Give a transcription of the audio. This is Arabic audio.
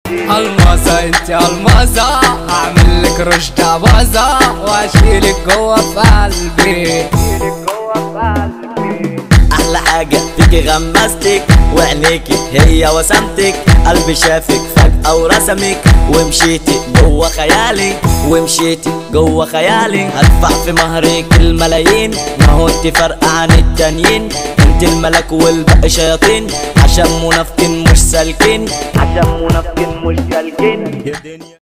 الماسة انت الماسة، هعمل لك رشدة بازة واشيلك جوا في قلبي. احلى حاجة فيكي غمستك وعينيكي هي وسمتك، قلبي شافك فجأة ورسمك ومشيتي جوا خيالي ومشيتي جوا خيالي. هدفع في مهرك الملايين، ما هو انت فارقة عن التانيين، انت الملك والباقي شياطين، عشان منافقين مش سالكين، عشان منافقين مش سالكين.